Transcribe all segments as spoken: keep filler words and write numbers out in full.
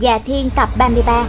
Dạ Thiên tập ba mươi ba.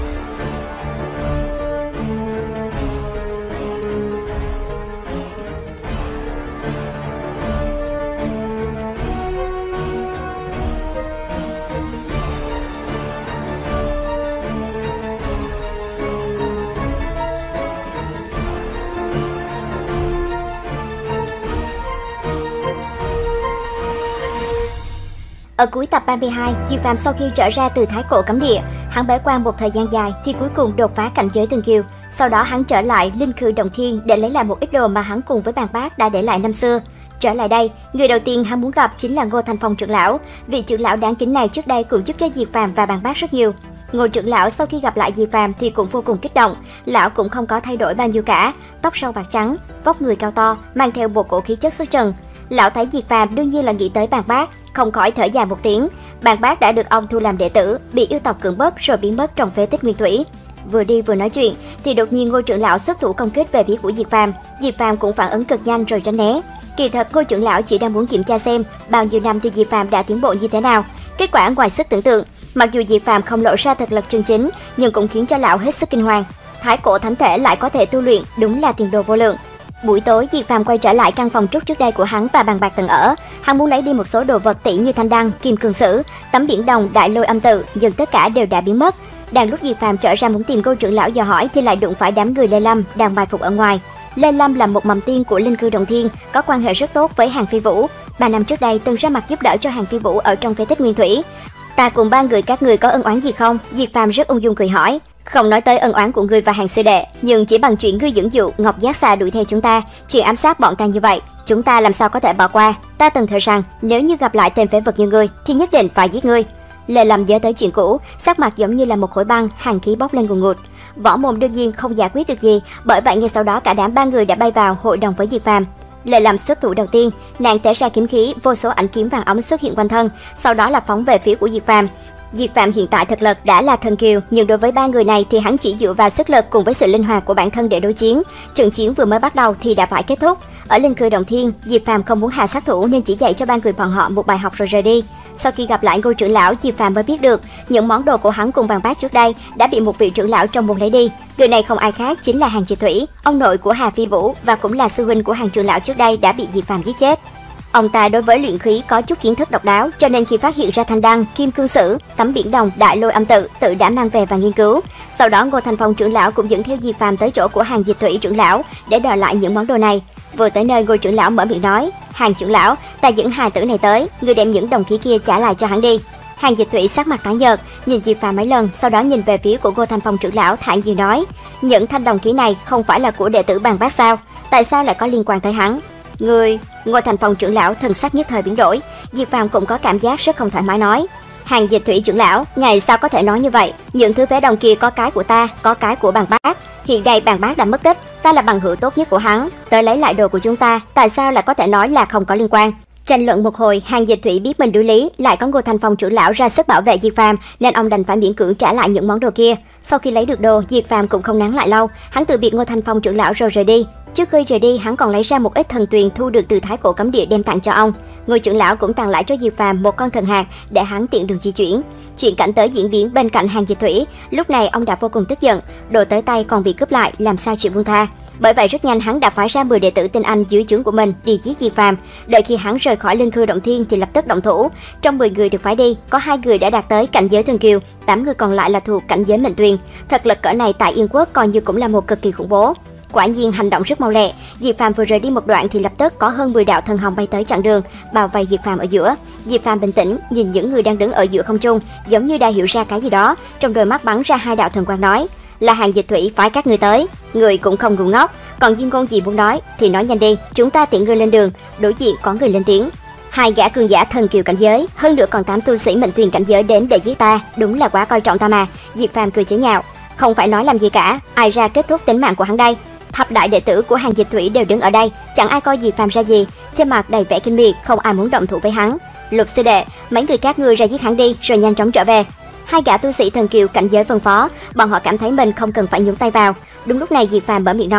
Ở cuối tập ba mươi hai, Diệp Phàm sau khi trở ra từ Thái Cổ cấm địa, hắn bế quan một thời gian dài thì cuối cùng đột phá cảnh giới Thần Kiều. Sau đó hắn trở lại Linh Khư Động Thiên để lấy lại một ít đồ mà hắn cùng với Bàn Bác đã để lại năm xưa. Trở lại đây, người đầu tiên hắn muốn gặp chính là Ngô Thanh Phong trưởng lão. Vị trưởng lão đáng kính này trước đây cũng giúp cho Diệp Phàm và Bàn Bác rất nhiều. Ngô trưởng lão sau khi gặp lại Diệp Phàm thì cũng vô cùng kích động. Lão cũng không có thay đổi bao nhiêu cả, tóc sâu bạc trắng, vóc người cao to, mang theo một cổ khí chất xuất trần. Lão thấy Diệp Phàm đương nhiên là nghĩ tới Bàn Bác, không khỏi thở dài một tiếng. Bàn Bác đã được ông thu làm đệ tử, bị yêu tộc cưỡng bức rồi biến mất trong phế tích nguyên thủy. Vừa đi vừa nói chuyện thì đột nhiên Ngô trưởng lão xuất thủ công kích về phía của Diệp Phàm. Diệp Phàm cũng phản ứng cực nhanh rồi tránh né. Kỳ thật Ngô trưởng lão chỉ đang muốn kiểm tra xem bao nhiêu năm thì Diệp Phàm đã tiến bộ như thế nào. Kết quả ngoài sức tưởng tượng. Mặc dù Diệp Phàm không lộ ra thực lực chân chính, nhưng cũng khiến cho lão hết sức kinh hoàng. Thái Cổ thánh thể lại có thể tu luyện, đúng là tiền đồ vô lượng. Buổi tối, Diệp Phàm quay trở lại căn phòng trúc trước đây của hắn và Bàn Bạc từng ở. Hắn muốn lấy đi một số đồ vật tỷ như thanh đăng, kim cương sử, tấm biển đồng, đại lôi âm tự, nhưng tất cả đều đã biến mất. Đang lúc Diệp Phàm trở ra muốn tìm Ngô trưởng lão dò hỏi thì lại đụng phải đám người Lê Lâm đang mai phục ở ngoài. Lê Lâm là một mầm tiên của Linh Cư Động Thiên, có quan hệ rất tốt với Hàn Phi Vũ. Ba năm trước đây từng ra mặt giúp đỡ cho Hàn Phi Vũ ở trong phế tích nguyên thủy. Ta cùng ba người các người có ân oán gì không? Diệp Phàm rất ung dung cười hỏi. Không nói tới ân oán của ngươi và Hàn sư đệ, nhưng chỉ bằng chuyện ngươi dẫn dụ Ngọc Giác Xà đuổi theo chúng ta, chuyện ám sát bọn ta như vậy, chúng ta làm sao có thể bỏ qua? Ta từng thề rằng nếu như gặp lại tên phế vật như ngươi thì nhất định phải giết ngươi. Lê Lâm nhớ tới chuyện cũ, sắc mặt giống như là một khối băng, hàn khí bốc lên ngùn ngụt. Võ Mồm đương nhiên không giải quyết được gì, bởi vậy ngay sau đó cả đám ba người đã bay vào hội đồng với Diệp Phàm. Lê Lâm xuất thủ đầu tiên, nàng tế ra kiếm khí, vô số ảnh kiếm vàng óng xuất hiện quanh thân, sau đó là phóng về phía của Diệp Phàm. Diệp Phàm hiện tại thực lực đã là thần kiều, nhưng đối với ba người này thì hắn chỉ dựa vào sức lực cùng với sự linh hoạt của bản thân để đối chiến. Trận chiến vừa mới bắt đầu thì đã phải kết thúc. Ở Linh Cư Động Thiên, Diệp Phàm không muốn hạ sát thủ nên chỉ dạy cho ba người bọn họ một bài học rồi rời đi. Sau khi gặp lại Ngô trưởng lão, Diệp Phàm mới biết được những món đồ của hắn cùng Bàn Bác trước đây đã bị một vị trưởng lão trong môn lấy đi. Người này không ai khác chính là Hàn Triệt Thủy, ông nội của Hà Phi Vũ và cũng là sư huynh của Hàn trưởng lão trước đây đã bị Diệp Phàm giết chết. Ông ta đối với luyện khí có chút kiến thức độc đáo, cho nên khi phát hiện ra thanh đăng, kim cương sử, tấm biển đồng, đại lôi âm tự, tự đã mang về và nghiên cứu. Sau đó Ngô Thanh Phong trưởng lão cũng dẫn theo Diệp Phàm tới chỗ của Hàn Diệt Thủy trưởng lão để đòi lại những món đồ này. Vừa tới nơi, Ngô trưởng lão mở miệng nói: "Hàn trưởng lão, ta dẫn hài tử này tới, người đem những đồng khí kia trả lại cho hắn đi." Hàn Diệt Thủy sắc mặt tái nhợt, nhìn Diệp Phàm mấy lần, sau đó nhìn về phía của Ngô Thanh Phong trưởng lão thản nhiên nói: "Những thanh đồng khí này không phải là của đệ tử Bàn Bác sao? Tại sao lại có liên quan tới hắn?" Người Ngô Thành Phong trưởng lão thần sắc nhất thời biến đổi. Diệp Phàm cũng có cảm giác rất không thoải mái nói: "Hàn Dịch Thủy trưởng lão, ngài sao có thể nói như vậy? Những thứ phế đồng kia có cái của ta, có cái của Bàn Bác. Hiện đây Bàn Bác đã mất tích, ta là bằng hữu tốt nhất của hắn, tới lấy lại đồ của chúng ta, tại sao lại có thể nói là không có liên quan?" Tranh luận một hồi, Hàn Dịch Thủy biết mình đối lý, lại có Ngô Thanh Phong trưởng lão ra sức bảo vệ Diệp Phàm, nên ông đành phải miễn cưỡng trả lại những món đồ kia. Sau khi lấy được đồ, Diệp Phàm cũng không nán lại lâu, hắn từ biệt Ngô Thanh Phong trưởng lão rồi rời đi. Trước khi rời đi, hắn còn lấy ra một ít thần tuyền thu được từ Thái Cổ cấm địa đem tặng cho ông. Ngô trưởng lão cũng tặng lại cho Diệp Phàm một con thần hạt để hắn tiện đường di chuyển. Chuyện cảnh tới diễn biến bên cạnh Hàn Dịch Thủy, lúc này ông đã vô cùng tức giận, đồ tới tay còn bị cướp lại, làm sao chịu buông tha. Bởi vậy rất nhanh hắn đã phái ra mười đệ tử tinh anh dưới trướng của mình đi giết Diệp Phàm. Đợi khi hắn rời khỏi Linh Cư Động Thiên thì lập tức động thủ. Trong mười người được phái đi, có hai người đã đạt tới cảnh giới thần kiều, tám người còn lại là thuộc cảnh giới mệnh tuyền. Thực lực cỡ này tại Yên Quốc coi như cũng là một cực kỳ khủng bố. Quả nhiên hành động rất mau lẹ. Diệp Phàm vừa rời đi một đoạn thì lập tức có hơn mười đạo thần hồng bay tới chặn đường, bao vây Diệp Phàm ở giữa. Diệp Phàm bình tĩnh nhìn những người đang đứng ở giữa không trung, giống như đã hiểu ra cái gì đó, trong đôi mắt bắn ra hai đạo thần quang nói: "Là Hàn Dịch Thủy phái các ngươi tới." Người cũng không ngu ngốc, còn Diên Ngôn gì muốn nói thì nói nhanh đi, chúng ta tiện ngươi lên đường. Đối diện có người lên tiếng: "Hai gã cường giả thần kiều cảnh giới, hơn nữa còn tám tu sĩ mệnh tuyền cảnh giới đến để giết ta, đúng là quá coi trọng ta mà." Diệp Phàm cười chế nhạo: "Không phải nói làm gì cả, ai ra kết thúc tính mạng của hắn đây?" Thập đại đệ tử của Hàn Dịch Thủy đều đứng ở đây, chẳng ai coi Diệp Phàm ra gì, trên mặt đầy vẻ kinh miệt, không ai muốn động thủ với hắn. "Lục sư đệ, mấy người các ngươi ra giết hắn đi, rồi nhanh chóng trở về." Hai gã tu sĩ thần kiều cảnh giới phân phó, bọn họ cảm thấy mình không cần phải nhúng tay vào. Đúng lúc này Diệp Phàm mở miệng nói: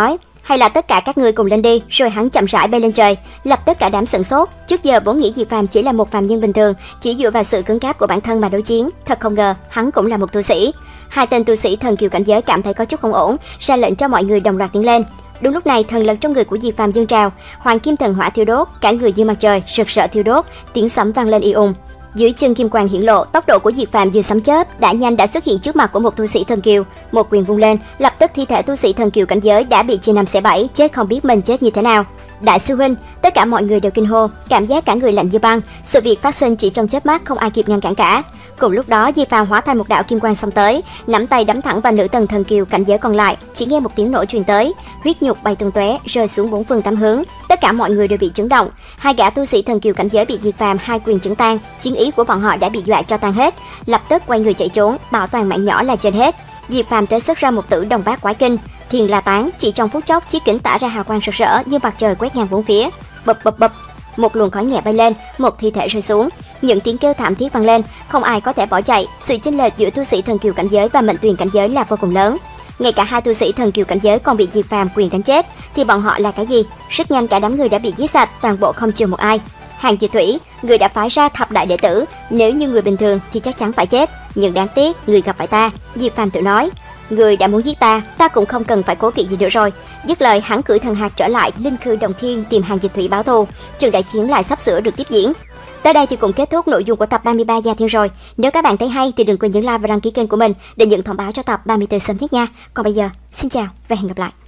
Hay là tất cả các ngươi cùng lên đi, rồi hắn chậm rãi bay lên trời, lập tất cả đám sửng sốt. Trước giờ vốn nghĩ Diệp Phàm chỉ là một phàm nhân bình thường, chỉ dựa vào sự cứng cáp của bản thân mà đối chiến, thật không ngờ hắn cũng là một tu sĩ. Hai tên tu sĩ thần kiều cảnh giới cảm thấy có chút không ổn, ra lệnh cho mọi người đồng loạt tiến lên. Đúng lúc này, thần lực trong người của Diệp Phàm dâng trào, hoàng kim thần hỏa thiêu đốt, cả người như mặt trời rực rỡ thiêu đốt, tiếng sấm vang lên y ùng. Dưới chân kim quang hiển lộ, tốc độ của Diệp Phàm như sấm chớp, đã nhanh đã xuất hiện trước mặt của một tu sĩ thần kiều, một quyền vung lên, lập tức thi thể tu sĩ thần kiều cảnh giới đã bị chia năm xẻ bảy, chết không biết mình chết như thế nào. Đại sư huynh, tất cả mọi người đều kinh hô, cảm giác cả người lạnh như băng, sự việc phát sinh chỉ trong chớp mắt, không ai kịp ngăn cản cả. Cùng lúc đó, Diệp Phàm hóa thành một đạo kim quang xông tới, nắm tay đấm thẳng vào nữ tần thần kiều cảnh giới còn lại, chỉ nghe một tiếng nổ truyền tới, huyết nhục bay tung tóe, rơi xuống bốn phương tám hướng, tất cả mọi người đều bị chấn động. Hai gã tu sĩ thần kiều cảnh giới bị Diệp Phàm hai quyền chấn tan, chiến ý của bọn họ đã bị dọa cho tan hết, lập tức quay người chạy trốn, bảo toàn mạng nhỏ là trên hết. Diệp Phàm tế xuất ra một tử đồng bát quái kinh, thiền la tán, chỉ trong phút chốc chiếc kính tỏa ra hào quang rực rỡ như mặt trời quét ngang bốn phía. Bập bập bập, một luồng khói nhẹ bay lên, một thi thể rơi xuống, những tiếng kêu thảm thiết vang lên, không ai có thể bỏ chạy. Sự chênh lệch giữa tu sĩ thần kiều cảnh giới và mệnh tuyền cảnh giới là vô cùng lớn. Ngay cả hai tu sĩ thần kiều cảnh giới còn bị Diệp Phàm quyền đánh chết, thì bọn họ là cái gì? Rất nhanh cả đám người đã bị giết sạch, toàn bộ không chừa một ai. Hàng Diệt Thủy, người đã phái ra thập đại đệ tử, nếu như người bình thường thì chắc chắn phải chết, nhưng đáng tiếc người gặp phải ta. Diệp Phàm tự nói, người đã muốn giết ta, ta cũng không cần phải cố kỵ gì nữa rồi. Dứt lời, hắn cưỡi thần hạt trở lại linh khư đồng thiên tìm Hàng Diệt Thủy báo thù. Trận đại chiến lại sắp sửa được tiếp diễn. Tới đây thì cũng kết thúc nội dung của tập ba mươi ba Gia Thiên rồi. Nếu các bạn thấy hay thì đừng quên nhấn like và đăng ký kênh của mình để nhận thông báo cho tập ba mươi tư sớm nhất nha. Còn bây giờ, xin chào và hẹn gặp lại.